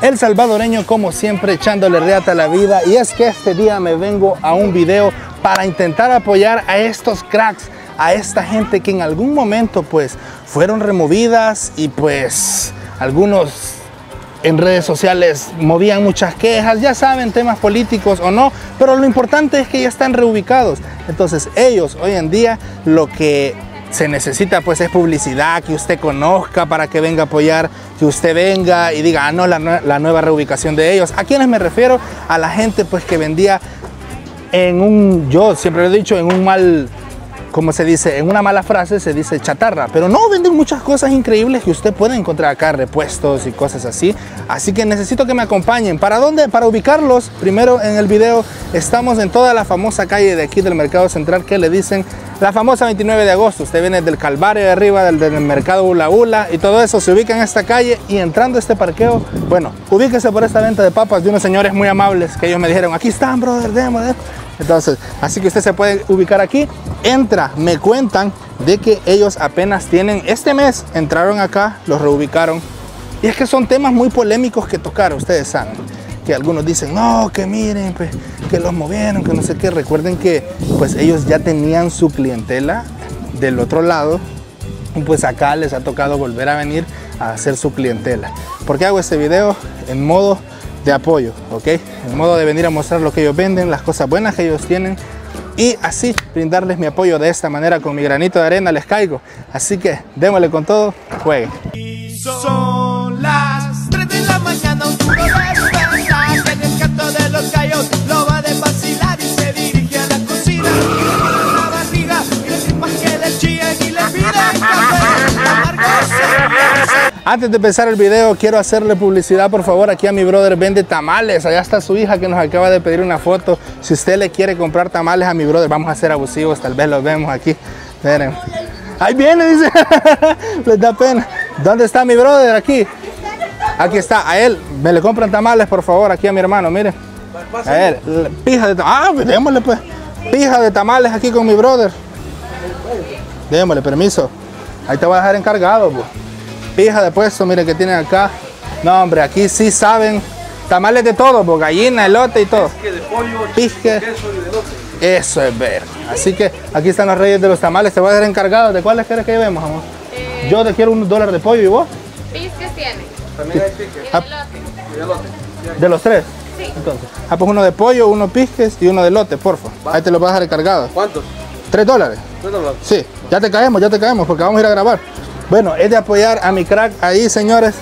el salvadoreño como siempre echándole reata a la vida, y es que este día me vengo a un video para intentar apoyar a estos cracks, a esta gente que en algún momento pues fueron removidas y pues algunos en redes sociales movían muchas quejas, ya saben, temas políticos o no, pero lo importante es que ya están reubicados. Entonces ellos hoy en día lo que se necesita pues es publicidad, que usted conozca para que venga a apoyar, que usted venga y diga, ah no, la nueva reubicación de ellos. ¿A quiénes me refiero? A la gente pues que vendía yo siempre lo he dicho, en un mal, como se dice, en una mala frase se dice chatarra, pero no, venden muchas cosas increíbles que usted puede encontrar acá, repuestos y cosas así. Así que necesito que me acompañen. ¿Para dónde? Para ubicarlos. Primero en el video estamos en toda la famosa calle de aquí del Mercado Central que le dicen la famosa 29 de agosto. Usted viene del Calvario de arriba, del mercado Ula Ula y todo eso, se ubica en esta calle y entrando a este parqueo, bueno, ubíquese por esta venta de papas de unos señores muy amables que ellos me dijeron, aquí están, brother, démosle. Entonces, así que usted se puede ubicar aquí, entra, me cuentan de que ellos apenas tienen, este mes entraron acá, los reubicaron, y es que son temas muy polémicos que tocar, ustedes saben, que algunos dicen, no, que miren, pues, que los movieron, que no sé qué. Recuerden que pues ellos ya tenían su clientela del otro lado, y pues acá les ha tocado volver a venir a hacer su clientela. ¿Por qué hago este video? En modo de apoyo, ¿ok? En modo de venir a mostrar lo que ellos venden, las cosas buenas que ellos tienen, y así brindarles mi apoyo de esta manera, con mi granito de arena les caigo. Así que démosle con todo, jueguen. Son las 3 de la mañana, un duro despertar, en el canto de los gallos lo va de vacilar y se dirige a la cocina, y la barriga y le gripas que le chillan y le piden café, la marca se. Antes de empezar el video, quiero hacerle publicidad, por favor. Aquí a mi brother vende tamales. Allá está su hija que nos acaba de pedir una foto. Si usted le quiere comprar tamales a mi brother, vamos a ser abusivos, tal vez los vemos aquí. Miren. Ahí viene, dice. Les da pena. ¿Dónde está mi brother? Aquí. Aquí está. A él, me le compran tamales, por favor, aquí a mi hermano, miren. A él, pija de tamales. Ah, démosle pues. Pija de tamales aquí con mi brother. Démosle, permiso. Ahí te voy a dejar encargado, pues. Pija de puesto, miren que tienen acá. No, hombre, aquí sí saben. Tamales de todo, pues, gallina, elote y todo. Pisque de pollo, pisque, queso y de elote. Eso es ver. Así que aquí están los reyes de los tamales. Te voy a dejar encargado. ¿De cuáles quieres que llevemos, amor? Yo te quiero $1 de pollo, ¿y vos? Pisques tiene. También hay pisque. Y Y elote. ¿De los tres? Sí. Entonces, pues uno de pollo, uno pisques y uno de elote, porfa. Ahí te lo voy a dejar encargado. ¿Cuántos? $3. $3. Sí, ya te caemos porque vamos a ir a grabar. Bueno, es de apoyar a mi crack ahí, señores.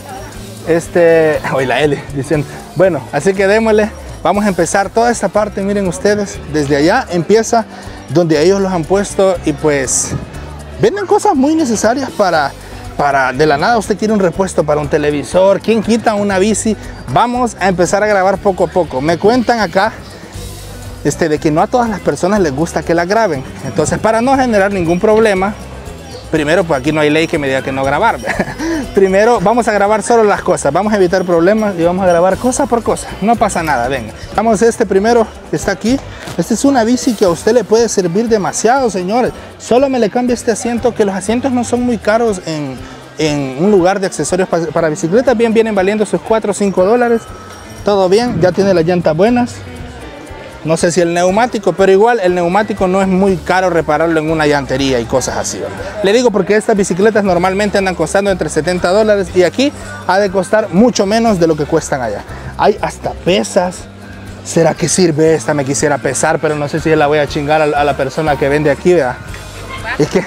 Hoy la L diciendo. Bueno, así que démosle. Vamos a empezar toda esta parte, miren ustedes. Desde allá empieza donde ellos los han puesto y pues venden cosas muy necesarias para de la nada usted quiere un repuesto para un televisor. ¿Quién quita una bici? Vamos a empezar a grabar poco a poco. Me cuentan acá de que no a todas las personas les gusta que la graben. Entonces, para no generar ningún problema, primero, pues aquí no hay ley que me diga que no grabar. Primero vamos a grabar solo las cosas, vamos a evitar problemas y vamos a grabar cosa por cosa. No pasa nada, venga. Vamos a primero que está aquí. Esta es una bici que a usted le puede servir demasiado, señores. Solo me le cambia este asiento, que los asientos no son muy caros en un lugar de accesorios para bicicletas. Bien, vienen valiendo sus $4 o $5. Todo bien, ya tiene las llantas buenas. No sé si el neumático, pero igual el neumático no es muy caro repararlo en una llantería y cosas así, ¿verdad? Le digo porque estas bicicletas normalmente andan costando entre $70 y aquí ha de costar mucho menos de lo que cuestan allá. Hay hasta pesas. ¿Será que sirve esta? Me quisiera pesar, pero no sé si la voy a chingar a la persona que vende aquí, ¿verdad? Es que,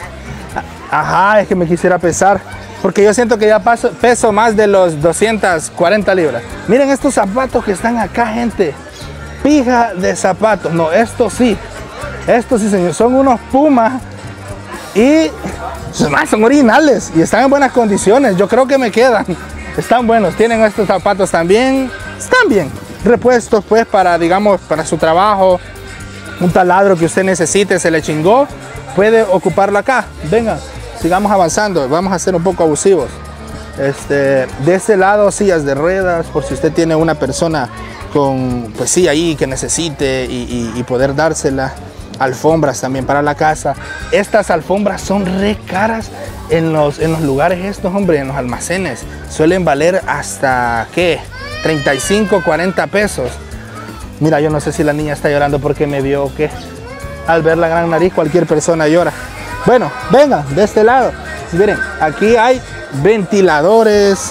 es que me quisiera pesar. Porque yo siento que ya peso más de los 240 libras. Miren estos zapatos que están acá, gente. Pija de zapatos. No, estos sí, señor, son unos Pumas y son originales y están en buenas condiciones. Yo creo que me quedan, están buenos. Tienen estos zapatos también, están bien repuestos, pues, para, digamos, para su trabajo. Un taladro que usted necesite, se le chingó, puede ocuparlo acá. Venga, sigamos avanzando, vamos a ser un poco abusivos. De este lado, sillas de ruedas, por si usted tiene una persona con, pues sí, ahí que necesite y poder dársela. Alfombras también para la casa. Estas alfombras son re caras en los lugares estos, hombre, en los almacenes. Suelen valer hasta, ¿qué? 35, 40 pesos. Mira, yo no sé si la niña está llorando porque me vio o qué. Al ver la gran nariz, cualquier persona llora. Bueno, vengan, de este lado. Miren, aquí hay ventiladores,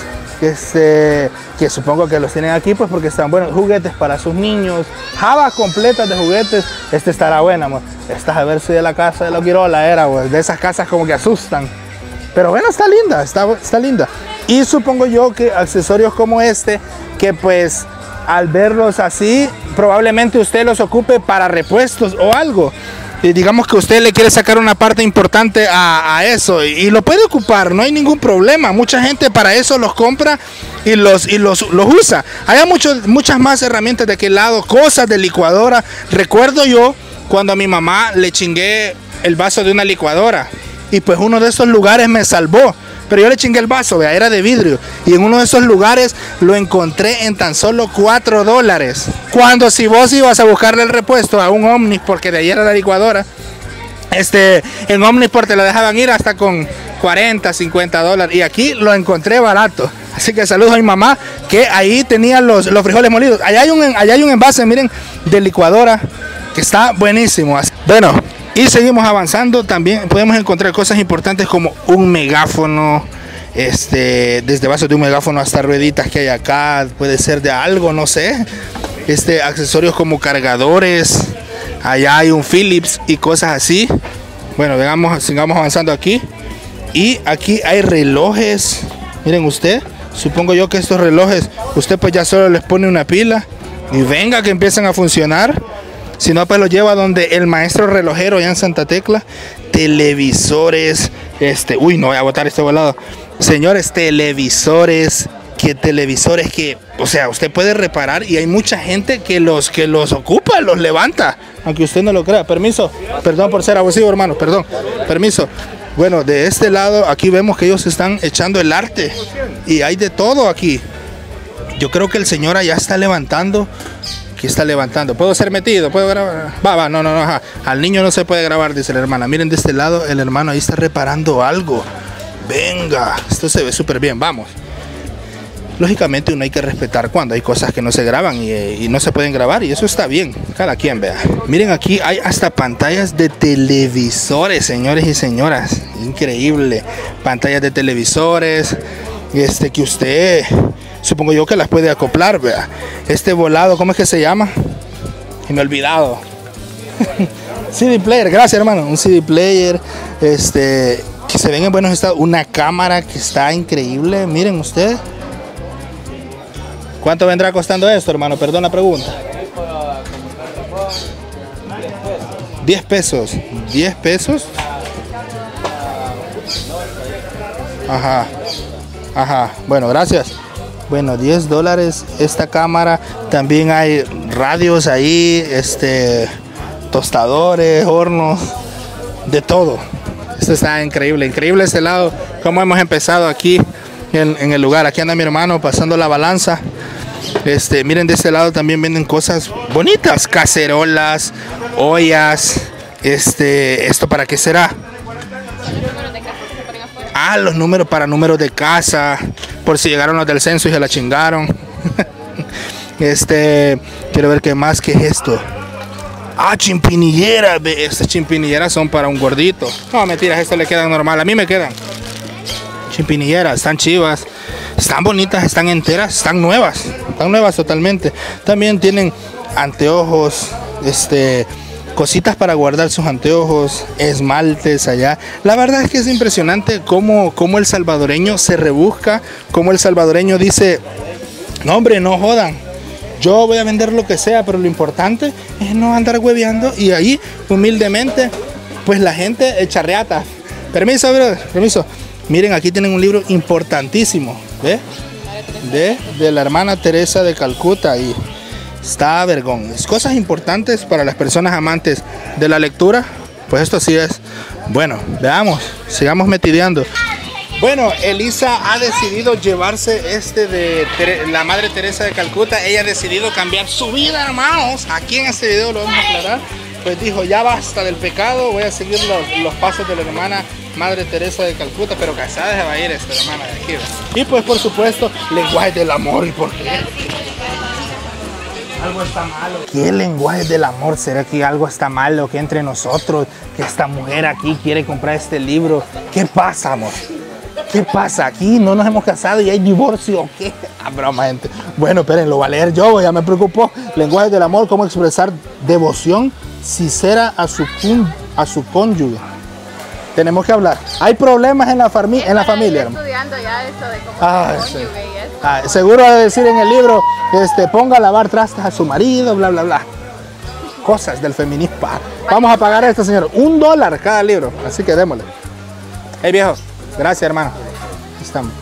que supongo que los tienen aquí pues porque están buenos. Juguetes para sus niños, jabas completas de juguetes. Estará buena, amor. Esta a ver si de la casa de los Quirola era, pues, de esas casas como que asustan. Pero bueno, está linda, está linda. Y supongo yo que accesorios como este, que pues al verlos así, probablemente usted los ocupe para repuestos o algo. Y digamos que usted le quiere sacar una parte importante a eso y lo puede ocupar, no hay ningún problema. Mucha gente para eso los compra y los usa. Hay muchas más herramientas de aquel lado, cosas de licuadora. Recuerdo yo cuando a mi mamá le chingué el vaso de una licuadora y pues uno de esos lugares me salvó. Pero yo le chingué el vaso, vea, era de vidrio. Y en uno de esos lugares lo encontré en tan solo $4. Cuando si vos ibas a buscarle el repuesto a un Omnisport, que de ayer era la licuadora, en Omnisport te lo dejaban ir hasta con $40, $50. Y aquí lo encontré barato. Así que saludos a mi mamá, que ahí tenía los frijoles molidos. Allá hay un envase, miren, de licuadora, que está buenísimo. Bueno. Y seguimos avanzando, también podemos encontrar cosas importantes como un megáfono, desde vasos de un megáfono hasta rueditas que hay acá, puede ser de algo, no sé. Accesorios como cargadores, allá hay un Philips y cosas así. Bueno, sigamos avanzando aquí. Y aquí hay relojes, miren usted, supongo yo que estos relojes, usted pues ya solo les pone una pila y venga que empiezan a funcionar. Si no, pues lo lleva donde el maestro relojero allá en Santa Tecla. Televisores, uy, no voy a botar este volado. Señores, televisores que, o sea, usted puede reparar y hay mucha gente que los ocupa, los levanta, aunque usted no lo crea. Permiso, perdón por ser abusivo, hermano, perdón, permiso. Bueno, de este lado, aquí vemos que ellos están echando el arte y hay de todo aquí. Yo creo que el señor allá está levantando. Aquí está levantando. ¿Puedo ser metido? ¿Puedo grabar? No, ajá. Al niño no se puede grabar, dice la hermana. Miren de este lado, el hermano ahí está reparando algo. Venga, esto se ve súper bien, vamos. Lógicamente uno hay que respetar cuando hay cosas que no se graban y no se pueden grabar, y eso está bien, cada quien vea. Miren, aquí hay hasta pantallas de televisores, señores y señoras. Increíble. Pantallas de televisores, que usted... Supongo yo que las puede acoplar, vea. Volado, ¿cómo es que se llama? Y me he olvidado. CD player, gracias hermano. Un CD player, que se ven en buenos estados. Una cámara que está increíble, miren ustedes. ¿Cuánto vendrá costando esto, hermano? Perdón la pregunta. 10 pesos. 10 pesos. Ajá. Bueno, gracias. Bueno, $10 esta cámara. También hay radios ahí, tostadores, hornos, de todo. Esto está increíble, increíble este lado. Como hemos empezado aquí en el lugar. Aquí anda mi hermano pasando la balanza. Miren, de este lado también venden cosas bonitas, cacerolas, ollas. ¿Esto para qué será? Ah, los números para números de casa, por si llegaron los del censo y se la chingaron. Quiero ver qué más, que es esto. Ah, chimpinilleras. Estas chimpinilleras son para un gordito. No, mentiras, esto le quedan normal. A mí me quedan. Chimpinilleras, están chivas, están bonitas, están enteras, están nuevas totalmente. También tienen anteojos, cositas para guardar sus anteojos, esmaltes allá. La verdad es que es impresionante cómo el salvadoreño se rebusca, cómo el salvadoreño dice, no hombre, no jodan, yo voy a vender lo que sea, pero lo importante es no andar hueveando. Y ahí, humildemente, pues la gente echa reata. Permiso, brother, permiso. Miren, aquí tienen un libro importantísimo, ¿ve? De la hermana Teresa de Calcuta, y está vergón. Es cosas importantes para las personas amantes de la lectura. Pues esto sí es. Bueno, veamos, sigamos metideando. Bueno, Elisa ha decidido llevarse de la Madre Teresa de Calcuta. Ella ha decidido cambiar su vida, hermanos. Aquí en este video lo vamos a aclarar. Pues dijo, ya basta del pecado, voy a seguir los pasos de la hermana Madre Teresa de Calcuta, pero casada se va a ir esta hermana de aquí. Y pues por supuesto, lenguaje del amor. ¿Y por qué? Algo está malo. ¿Qué lenguaje del amor? ¿Será que algo está malo que entre nosotros? Que esta mujer aquí quiere comprar este libro. ¿Qué pasa, amor? ¿Qué pasa? Aquí no nos hemos casado y hay divorcio. ¿Qué? Ah, broma, gente. Bueno, esperen, lo voy a leer yo, ya me preocupó. Lenguaje del amor, cómo expresar devoción sincera a su cónyuge. Tenemos que hablar. Hay problemas en la familia. Estoy estudiando ya eso de cómo ser cónyuge y eso. Seguro de decir en el libro, ponga a lavar trastes a su marido, bla, bla, bla. Cosas del feminismo. Vamos a pagar esto, señor. $1 cada libro. Así que démosle. Hey, viejo. Gracias, hermano. Aquí estamos.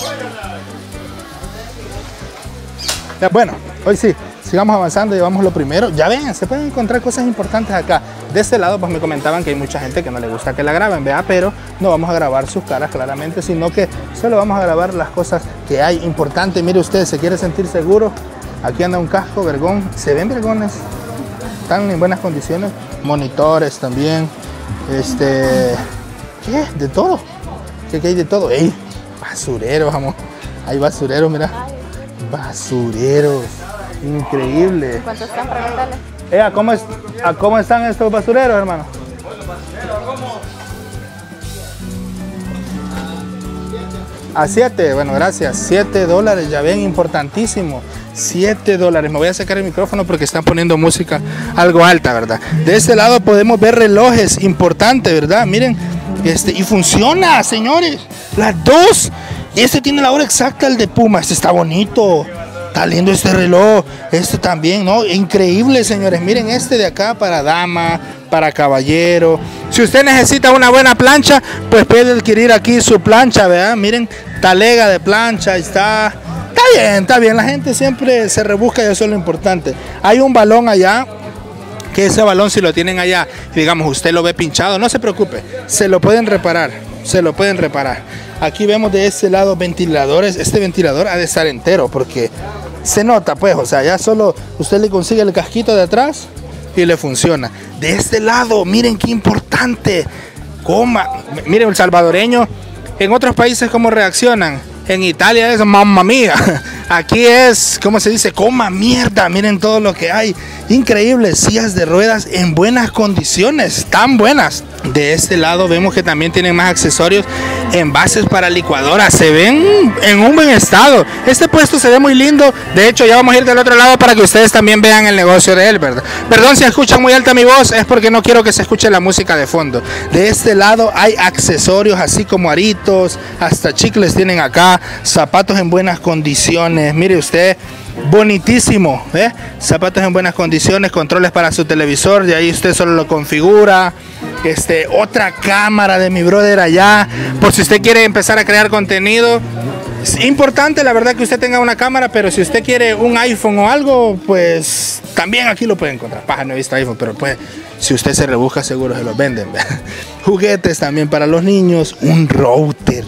Ya, bueno, hoy sí. Sigamos avanzando, llevamos lo primero. Ya ven, se pueden encontrar cosas importantes acá. De este lado, pues me comentaban que hay mucha gente que no le gusta que la graben, ¿verdad? Pero no vamos a grabar sus caras claramente, sino que solo vamos a grabar las cosas que hay importantes. Mire usted, ¿se quiere sentir seguro? Aquí anda un casco, vergón. ¿Se ven vergones? Están en buenas condiciones. Monitores también. ¿Qué? De todo. ¿Qué hay de todo? ¡Ey! Basureros, amor. Hay basureros, mira. Basureros. Increíble. ¿Cuántos están? Preguntarle. ¿Cómo están estos basureros, hermano? A 7, bueno, gracias. $7, ya ven, importantísimo. $7. Me voy a sacar el micrófono porque están poniendo música algo alta, ¿verdad? De este lado podemos ver relojes, importante, ¿verdad? Miren, y funciona, señores. Las dos. Este tiene la hora exacta, el de Puma. Este está bonito. Está lindo este reloj, este también, ¿no? Increíble, señores. Miren este de acá para dama, para caballero. Si usted necesita una buena plancha, pues puede adquirir aquí su plancha, ¿verdad? Miren, talega de plancha, ahí está. Está bien. La gente siempre se rebusca y eso es lo importante. Hay un balón allá, que ese balón si lo tienen allá, digamos, usted lo ve pinchado, no se preocupe, se lo pueden reparar. Aquí vemos de este lado ventiladores. Este ventilador ha de estar entero porque se nota, pues, o sea, ya solo usted le consigue el casquito de atrás y le funciona. De este lado, miren qué importante. Miren el salvadoreño. En otros países, ¿cómo reaccionan? En Italia es mamma mía. Aquí es, ¿cómo se dice? Coma mierda. Miren todo lo que hay. Increíble. Sillas de ruedas en buenas condiciones. Tan buenas. De este lado vemos que también tienen más accesorios. Envases para licuadoras. Se ven en un buen estado. Este puesto se ve muy lindo. De hecho, ya vamos a ir del otro lado para que ustedes también vean el negocio de él, ¿verdad? Perdón si escuchan muy alta mi voz. Es porque no quiero que se escuche la música de fondo. De este lado hay accesorios así como aritos. Hasta chicles tienen acá. Zapatos en buenas condiciones. Mire usted, bonitísimo, ¿eh? Zapatos en buenas condiciones, controles para su televisor, de ahí usted solo lo configura. Otra cámara de mi brother allá, por si usted quiere empezar a crear contenido. Es importante, la verdad, que usted tenga una cámara, pero si usted quiere un iPhone o algo, pues también aquí lo puede encontrar. Paja, no he visto iPhone, pero pues si usted se rebusca, seguro se los venden. Juguetes también para los niños, un router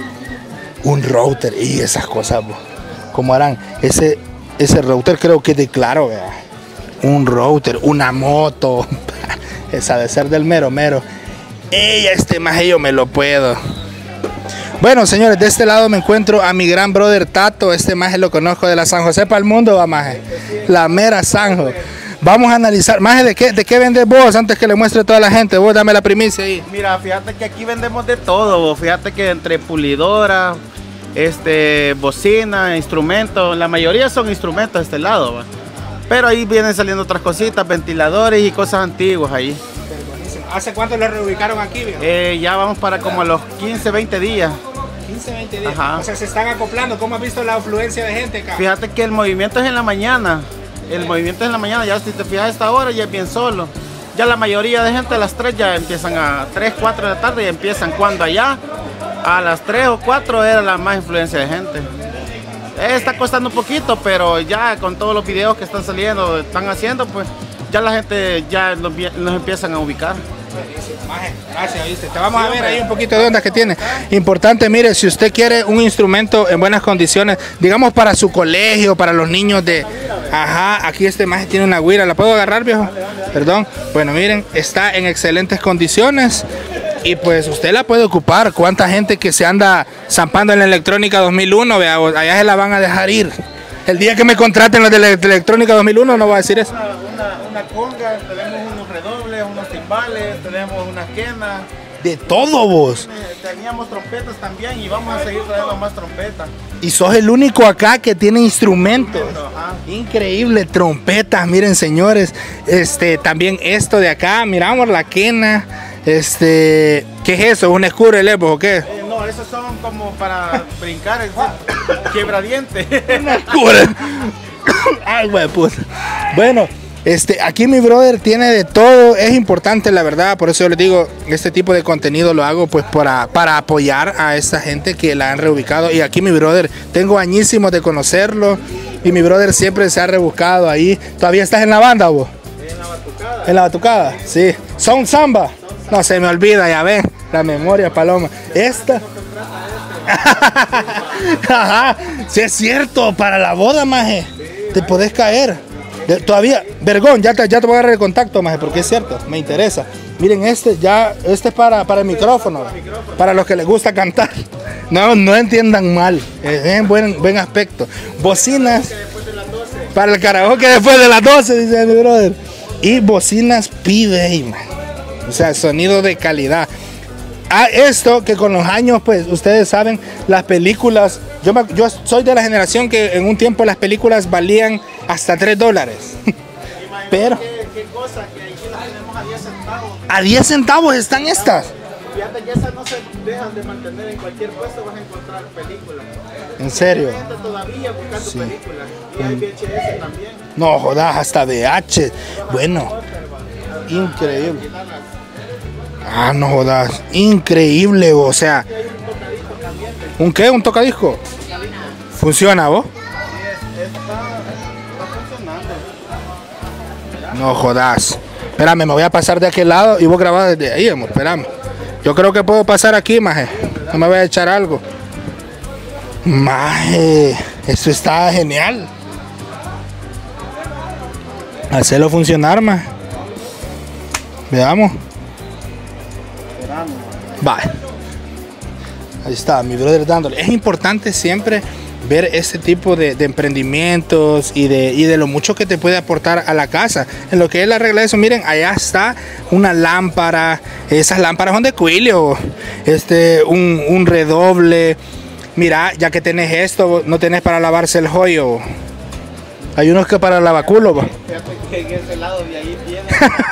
y esas cosas, ¿cómo harán? Ese router creo que es de Claro, ¿verdad? Un router, una moto. Esa de ser del mero. Maje yo me lo puedo. Bueno, señores, de este lado me encuentro a mi gran brother Tato. Maje lo conozco de la San José para el mundo, va, maje. La mera Sanjo. Vamos a analizar, maje, ¿de qué vendes vos? Antes que le muestre a toda la gente, vos dame la primicia ahí. Mira, fíjate que aquí vendemos de todo, fíjate que entre pulidora, bocina, instrumentos, la mayoría son instrumentos de este lado, ¿va? Pero ahí vienen saliendo otras cositas, ventiladores y cosas antiguas ahí. ¿Hace cuánto lo reubicaron aquí, viejo? Ya vamos para como los 15, 20 días. 15, 20 días. Ajá. O sea, se están acoplando. ¿Cómo has visto la afluencia de gente acá? Fíjate que el movimiento es en la mañana. Ya si te fijas a esta hora ya es bien solo. Ya la mayoría de gente a las 3 ya empiezan a 3, 4 de la tarde y empiezan cuando allá a las 3 o 4 era la más influencia de gente. Está costando un poquito, pero ya con todos los videos que están saliendo, están haciendo, pues ya la gente ya nos empiezan a ubicar. Gracias, ¿viste? Te vamos a ver ahí un poquito de ondas que tiene. Importante, mire, si usted quiere un instrumento en buenas condiciones, digamos para su colegio, para los niños de... Ajá, aquí maje tiene una güira. ¿La puedo agarrar, viejo? Perdón. Bueno, miren, está en excelentes condiciones. Y pues usted la puede ocupar. ¿Cuánta gente que se anda zampando en la electrónica 2001? Vea, allá se la van a dejar ir. El día que me contraten los de la electrónica 2001 no voy a decir eso. Una conga, tenemos unos redobles, unos timbales, tenemos unas quenas. De todo vos. Teníamos trompetas también y vamos a seguir trayendo más trompetas. Y sos el único acá que tiene instrumentos. Ajá. Increíble, trompetas, miren señores. También esto de acá, miramos la quena. ¿Qué es eso? ¿Un escurele o qué? No, esos son como para brincar el quebradiente. Ay, güey, pues. Bueno, aquí mi brother tiene de todo. Es importante, la verdad. Por eso yo les digo, este tipo de contenido lo hago pues para apoyar a esta gente que la han reubicado. Y aquí mi brother, tengo añísimos de conocerlo. Y mi brother siempre se ha rebuscado ahí. ¿Todavía estás en la banda, vos? En la batucada. ¿En la batucada? Sí. ¿Son samba? No, se me olvida, ya ven. La memoria, paloma. Esta. Ajá. Sí, es cierto. Para la boda, maje. Te podés caer. Todavía, vergón, ya te voy a agarrar el contacto, maje, porque es cierto, me interesa. Miren, este es para el micrófono, para los que les gusta cantar. No entiendan mal, es buen aspecto. Bocinas para el karaoke después de las 12, dice mi brother. Y bocinas PBA, man. O sea, sonido de calidad. Esto que con los años, pues, ustedes saben, las películas, yo soy de la generación que en un tiempo las películas valían hasta $3. Pero ¿Qué cosa? Que aquí las tenemos a 10 centavos. a 10 centavos están estas. Fíjate que esas no se dejan de mantener en cualquier puesto, vas a encontrar películas. En serio. Hay gente todavía buscando películas. Y hay VHS también. No jodas, hasta VH. Bueno, increíble. Ah, no jodas, increíble, o sea. ¿Un qué? ¿Un tocadisco? ¿Funciona, vos? No jodas. Espérame, me voy a pasar de aquel lado y vos grabás desde ahí, amor. Espérame. Yo creo que puedo pasar aquí, maje. No me voy a echar algo. Maje, eso está genial. Hacerlo funcionar, maje. Veamos. Vale. Ahí está, mi brother dándole. Es importante siempre ver este tipo de emprendimientos y de lo mucho que te puede aportar a la casa. En lo que él arregla eso, miren, allá está una lámpara. Esas lámparas son de Quilio. Un redoble. Mira, ya que tenés esto, no tenés para lavarse el joyo. Hay unos que para lavaculo. Fíjate que en ese lado de ahí viene.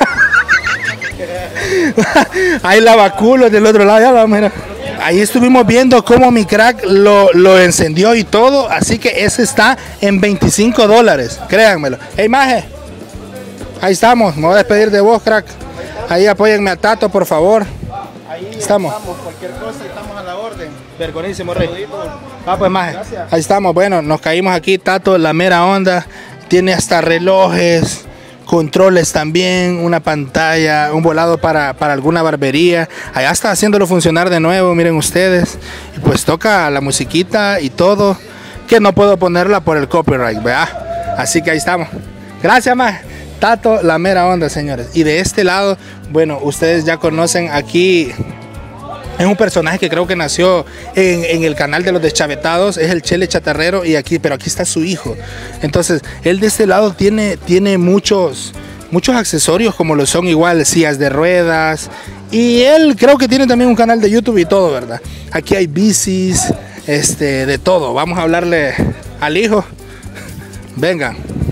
Hay lavaculos del otro lado, ya lo mira. Ahí estuvimos viendo cómo mi crack lo encendió y todo, así que ese está en $25, créanmelo. Hey, maje, ahí estamos, me voy a despedir de vos, crack. Ahí apóyenme a Tato, por favor. Ahí estamos. Cualquier cosa, estamos a la orden. Vergonísimo, rey. Pues, maje, ahí estamos, bueno, nos caímos aquí, Tato, la mera onda. Tiene hasta relojes, controles también, una pantalla, un volado para alguna barbería. Allá está haciéndolo funcionar de nuevo, miren ustedes. Y pues toca la musiquita y todo, que no puedo ponerla por el copyright, ¿verdad? Así que ahí estamos. Gracias, más. Tato, la mera onda, señores. Y de este lado, bueno, ustedes ya conocen aquí. Es un personaje que creo que nació en el canal de los Deschavetados, es el Chele Chatarrero, pero aquí está su hijo. Entonces, él de este lado tiene muchos accesorios, como lo son igual sillas de ruedas. Y él creo que tiene también un canal de YouTube y todo, ¿verdad? Aquí hay bicis, de todo. Vamos a hablarle al hijo. Venga.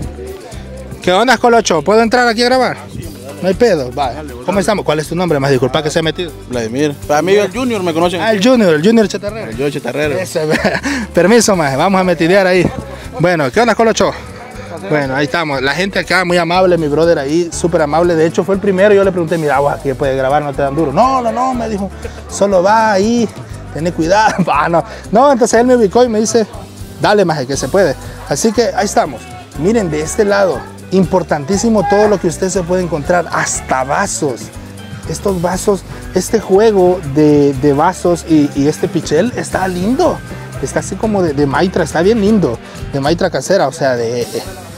¿Qué onda, Colocho? ¿Puedo entrar aquí a grabar? No hay pedo, vale. ¿Cómo estamos? ¿Cuál es tu nombre? Más disculpa que se ha metido. Vladimir. Para mí el Junior me conocen. Ah, el Junior Chatarrero. Yo Chatarrero. Permiso, más, vamos a metidear ahí. Bueno, ¿qué onda, Colocho? Bueno, ahí estamos. La gente acá muy amable, mi brother ahí, súper amable. De hecho, fue el primero. Yo le pregunté, mira, vos aquí puedes grabar, no te dan duro. No, me dijo, solo va ahí, ten cuidado. No, entonces él me ubicó y me dice, dale, maje, que se puede. Así que ahí estamos. Miren, de este lado, importantísimo todo lo que usted se puede encontrar, hasta vasos. Estos vasos, este juego de vasos y este pichel está lindo. Está así como de maitra, está bien lindo. De maitra casera, o sea, de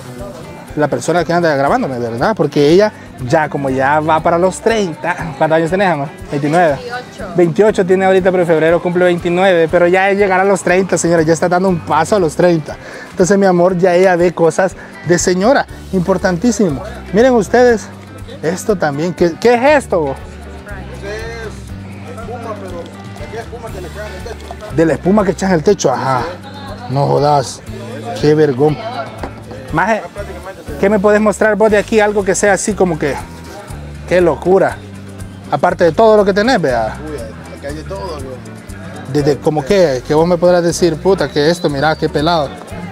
la persona que anda grabándome, ¿verdad? Porque ella ya va para los 30. ¿Cuántos años tenés, amor? 29. 28 tiene ahorita, pero en febrero cumple 29. Pero ya llegará a los 30, señora. Ya está dando un paso a los 30. Entonces, mi amor, ya ella ve cosas de señora. Importantísimo. Miren ustedes, esto también. ¿Qué es esto? Vos? Espuma, pero aquí es espuma que le echan en el techo. De la espuma que echas en el techo, ajá. No jodas. Qué vergón. Maje, ¿qué me podés mostrar vos de aquí? Algo que sea así como que... Qué locura. Aparte de todo lo que tenés, vea. Uy, aquí hay de todo, güey. Desde como que vos me podrás decir, puta, que esto, mira, qué pelado.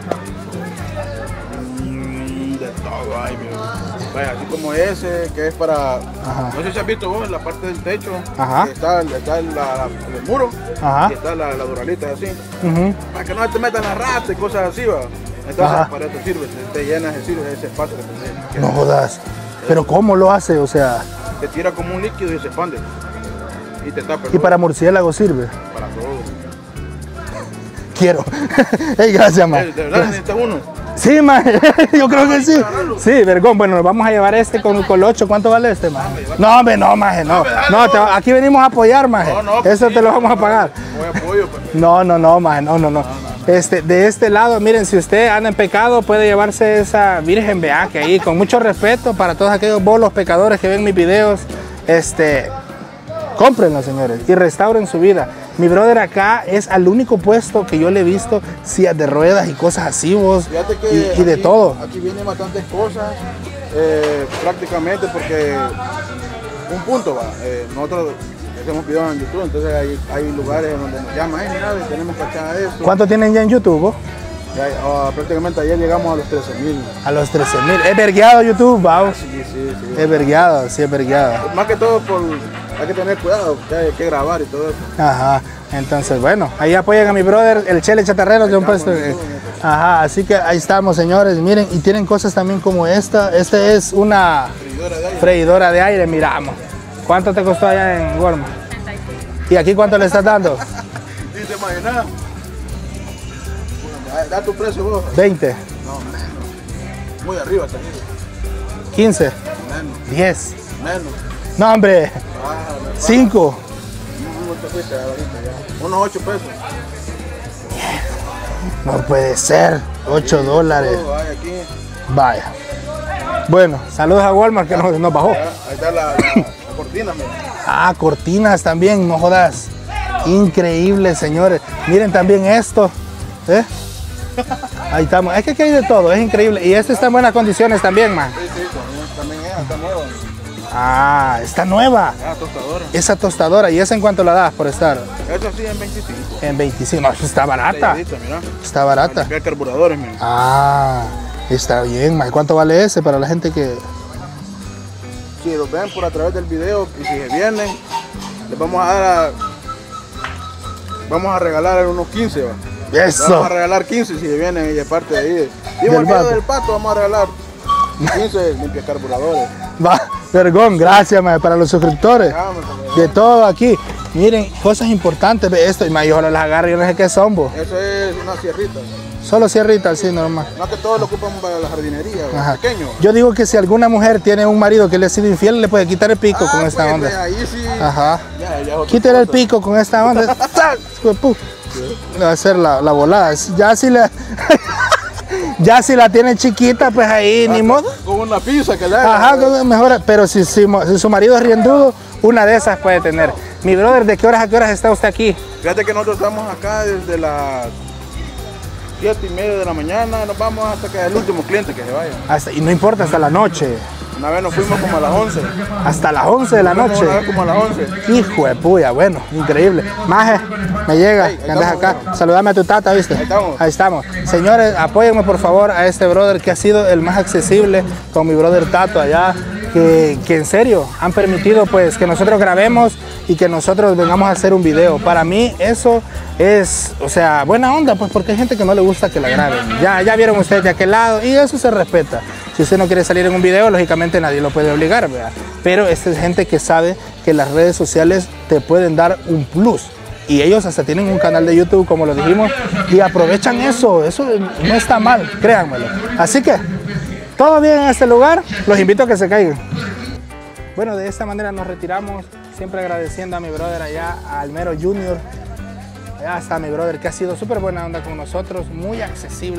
De todo hay, güey. Vaya, así como ese, que es para... Ajá. No sé si has visto vos en la parte del techo. Ajá. Que está el muro. Ajá. Y está la duralita así. Ujú. Para que no se te metan las ratas y cosas así, va. Entonces, Ajá. para esto sirve. Te llenas ese espacio que tenés. No jodas. Pero ¿cómo lo hace? O sea, Te tira como un líquido y se expande. Y te tapa. y para murciélago sirve. Para todo. Quiero. Ey, gracias, man. ¿De verdad necesitas uno? Sí, man. Yo creo que sí. Sí, vergón. Bueno, nos vamos a llevar este con el 8. ¿Cuánto vale este, man? No, hombre, no, maje, no. No, aquí venimos a apoyar, maje. No, Eso te lo vamos a pagar. Voy apoyo, pues. No, maje, no. De este lado, miren, si usted anda en pecado, puede llevarse esa Virgen Vea, que ahí, con mucho respeto para todos aquellos bolos pecadores que ven mis videos, cómprenlo, señores, y restauren su vida. Mi brother acá es al único puesto que yo le he visto sillas de ruedas y cosas así, vos, Fíjate que y de aquí- todo. Aquí vienen bastantes cosas, prácticamente porque un punto va. Nosotros hacemos videos en YouTube, entonces hay lugares donde nos llaman, mira, tenemos cachada esto. ¿Cuánto tienen ya en YouTube, vos? Ya, prácticamente ayer llegamos a los 13,000. A los 13,000. Es vergueado YouTube, vamos. Sí. Es vergueado, sí, es verguado. Más que todo hay que tener cuidado, que hay que grabar y todo eso. Ajá, entonces bueno, ahí apoyan a mi brother, el Chele Chatarrero, que es un puesto. Ajá, así que ahí estamos, señores, miren, y tienen cosas también como esta. Esta es una freidora de aire, miramos. ¿Cuánto te costó allá en Walmart? ¿Y aquí cuánto le estás dando? ¿Y te imaginas? Da tu precio vos. 20, Muy arriba también. 15, Menos, 10. menos. No, hombre, 5. No te fuiste ahorita ya. Unos 8 pesos. No puede ser, $8. Todo hay aquí. Vaya. Bueno, saludos a Walmart que nos bajó. Ahí está la cortina, mira. Ah, cortinas también, no jodas. Increíble, señores. Miren también esto. ¿Eh? Ahí estamos. Es que aquí hay de todo, es increíble. Y este está en buenas condiciones también, man. Sí, también está nueva. Ah, está nueva. Ah, tostadora. Esa tostadora. ¿Y esa en cuánto la das por estar? Eso sí en 25. En 25. No, está barata. Selladita, mira. Está barata. Limpiar carburadores, mira. Ah, está bien, man. ¿Cuánto vale ese para la gente que...? Si los ven por a través del video y si se vienen, les vamos a dar vamos a regalar unos 15, va. Les vamos a Eso. regalar 15 si se vienen y de parte de ahí. Del Dimos el video pato. del pato, vamos a regalar 15 limpias carburadores. Va, vergón, gracias, man, para los suscriptores. Ah, De todo aquí. Miren, cosas importantes. Ve esto, y man, yo las agarro y yo no sé qué son, vos. Eso es una sierrita. Solo sierrita, así normal. No que todos lo ocupan para la jardinería, va, Ajá. pequeño. Yo digo que si alguna mujer tiene un marido que le ha sido infiel, le puede quitar el pico con esta pues, onda. ahí sí. Ajá. Ya es otra Quítale el cosa. pico con esta onda. ¡Sas! Hijo de pu- Le va a hacer la volada. Ya si la ya si la tiene chiquita, pues ahí ni modo. Con una pizza que le haga. Ajá, mejor. Pero si su marido es riendudo, una de esas puede tener. Mi brother, ¿de qué horas a qué horas está usted aquí? Fíjate que nosotros estamos acá desde las 7:30 de la mañana, nos vamos hasta que el último cliente que se vaya. Y no importa, hasta la noche. Una vez nos fuimos como a las 11. Hasta las 11 de la Fuimos noche. una vez como a las 11. Hijo de puya, bueno, increíble. Maje, me llega, Ahí que andas estamos, acá. Saludame a tu tata, ¿viste? Ahí estamos. Ahí estamos. Señores, apóyenme por favor a este brother que ha sido el más accesible con mi brother Tato allá, que en serio han permitido pues que nosotros grabemos y que nosotros vengamos a hacer un video. Para mí eso es, o sea, buena onda, pues porque hay gente que no le gusta que la graben. Ya vieron ustedes de aquel lado y eso se respeta. Si usted no quiere salir en un video, lógicamente nadie lo puede obligar, ¿verdad? Pero esta es gente que sabe que las redes sociales te pueden dar un plus. Y ellos hasta tienen un canal de YouTube, como lo dijimos, y aprovechan eso. Eso no está mal, créanmelo. Así que, todo bien en este lugar. Los invito a que se caigan. Bueno, de esta manera nos retiramos, siempre agradeciendo a mi brother allá, a Almero Junior. Allá está mi brother que ha sido súper buena onda con nosotros, muy accesible,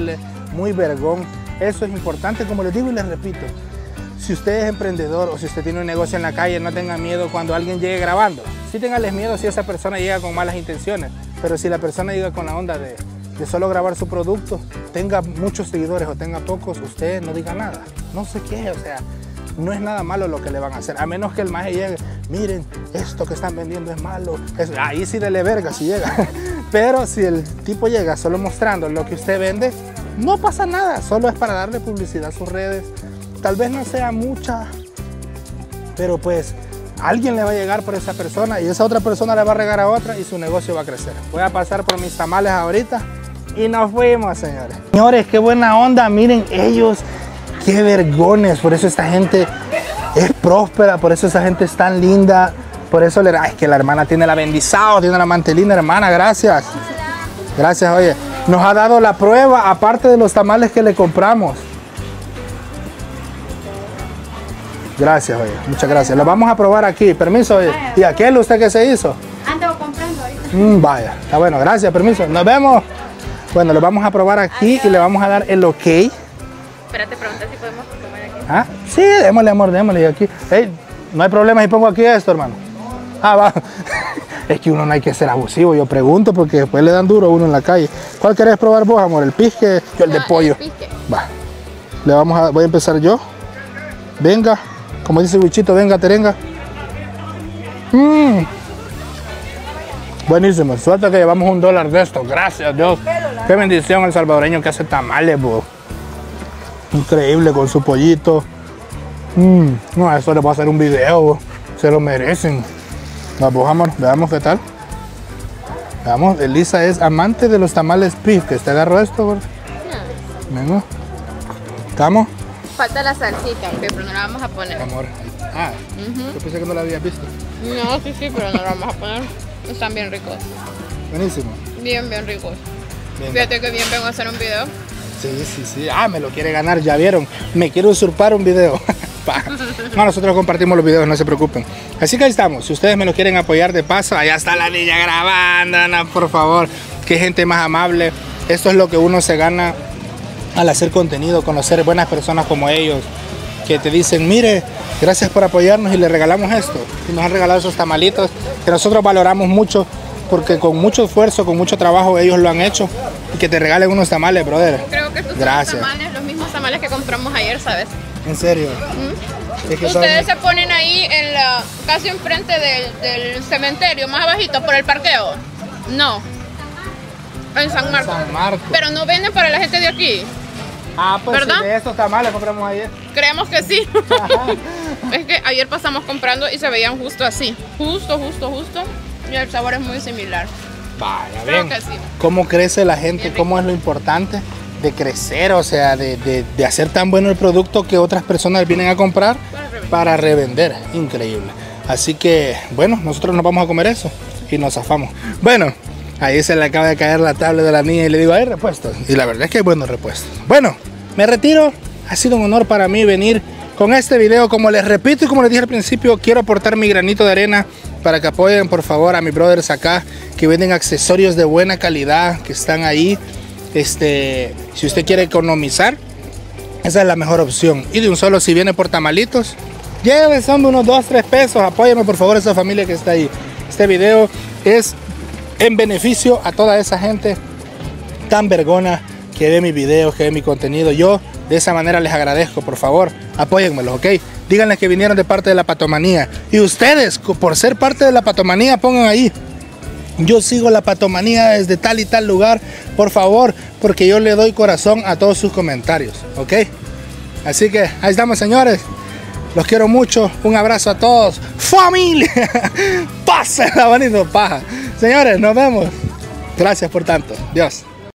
muy vergón. Eso es importante, como les digo y les repito. Si usted es emprendedor o si usted tiene un negocio en la calle, no tenga miedo cuando alguien llegue grabando. Sí téngales miedo si esa persona llega con malas intenciones, pero si la persona llega con la onda de solo grabar su producto, tenga muchos seguidores o tenga pocos, usted no diga nada. No sé qué, o sea, no es nada malo lo que le van a hacer, a menos que el maje llegue, miren, esto que están vendiendo es malo. Ahí sí dele verga si llega. Pero si el tipo llega solo mostrando lo que usted vende, no pasa nada, solo es para darle publicidad a sus redes. Tal vez no sea mucha, pero pues alguien le va a llegar por esa persona y esa otra persona le va a regar a otra y su negocio va a crecer. Voy a pasar por mis tamales ahorita y nos fuimos, señores. Señores, qué buena onda, miren ellos, qué vergones. Por eso esta gente es próspera, por eso esa gente es tan linda. Por eso es que la hermana tiene la bendizado, tiene la mantelina, hermana, gracias. Gracias, oye. Nos ha dado la prueba, aparte de los tamales que le compramos. Gracias, oye, muchas gracias. Lo vamos a probar aquí, permiso, oye. ¿Y aquel usted qué se hizo? Ando comprando ahorita. Vaya, está bueno, gracias, permiso. Nos vemos. Bueno, lo vamos a probar aquí y le vamos a dar el ok. Espérate, pregunta si podemos comer aquí. ¿Ah? Sí, démosle, amor, démosle. Y aquí, hey, no hay problema si pongo aquí esto, hermano. Va. Es que uno no hay que ser abusivo, yo pregunto, porque después le dan duro a uno en la calle. ¿Cuál querés probar vos, amor? ¿El pisque? Yo el de pollo. El pisque. Va. Voy a empezar yo. Venga. Como dice Wichito, venga, terenga. Buenísimo. Suerte que llevamos $1 de esto. Gracias, Dios. Qué bendición el salvadoreño que hace tamales, bo. Increíble con su pollito. No, eso le voy a hacer un video, bo. Se lo merecen. Vamos, amor, veamos qué tal. Veamos, Elisa es amante de los tamales pisques. ¿Te agarro esto, bo? Venga. ¿Estamos? Falta la salsita, ok, pero no la vamos a poner. Amor. Yo pensé que no la habías visto. No, sí, pero no la vamos a poner. Están bien ricos. Buenísimo. Bien ricos. Bien. Fíjate que bien vengo a hacer un video. Sí. Me lo quiere ganar, ya vieron. Me quiere usurpar un video. No, nosotros compartimos los videos, no se preocupen. Así que ahí estamos. Si ustedes me lo quieren apoyar de paso, allá está la niña grabando, Ana, por favor. Qué gente más amable. Esto es lo que uno se gana al hacer contenido, conocer buenas personas como ellos, que te dicen, mire, gracias por apoyarnos y le regalamos esto. Y nos han regalado esos tamalitos que nosotros valoramos mucho, porque con mucho esfuerzo, con mucho trabajo ellos lo han hecho. Y que te regalen unos tamales, brother. Creo que estos gracias. son tamales, los mismos tamales que compramos ayer, ¿sabes? ¿En serio? Es que ustedes se ponen ahí casi enfrente del cementerio, más abajito, por el parqueo. No. En San Marcos. Pero no venden para la gente de aquí. Pues ¿verdad? Sí, de estos tamales compramos ayer. Creemos que sí. Es que ayer pasamos comprando y se veían justo así. Justo. Y el sabor es muy similar. Vaya, creo ven. que sí. Cómo crece la gente, cómo es lo importante de crecer, o sea, de hacer tan bueno el producto que otras personas vienen a comprar para revender. Increíble. Así que, bueno, nosotros nos vamos a comer eso y nos zafamos. Bueno. Ahí se le acaba de caer la tablet de la niña y le digo, hay repuestos. Y la verdad es que hay buenos repuestos. Bueno, me retiro. Ha sido un honor para mí venir con este video. Como les repito y como les dije al principio, quiero aportar mi granito de arena para que apoyen, por favor, a mis brothers acá que venden accesorios de buena calidad, que están ahí. Si usted quiere economizar, esa es la mejor opción. Y de un solo, si viene por tamalitos, llévense, son unos 2-3 pesos. Apóyenme, por favor, a esa familia que está ahí. Este video es en beneficio a toda esa gente tan vergona que ve mis videos, que ve mi contenido. Yo de esa manera les agradezco, por favor, apóyenmelos, ¿ok? Díganles que vinieron de parte de la Patomanía. Y ustedes, por ser parte de la Patomanía, pongan ahí, yo sigo la Patomanía desde tal y tal lugar, por favor, porque yo le doy corazón a todos sus comentarios, ¿ok? Así que ahí estamos, señores. Los quiero mucho. Un abrazo a todos. ¡Familia! ¡Pásenla bonito, paja! Señores, nos vemos. Gracias por tanto. Dios.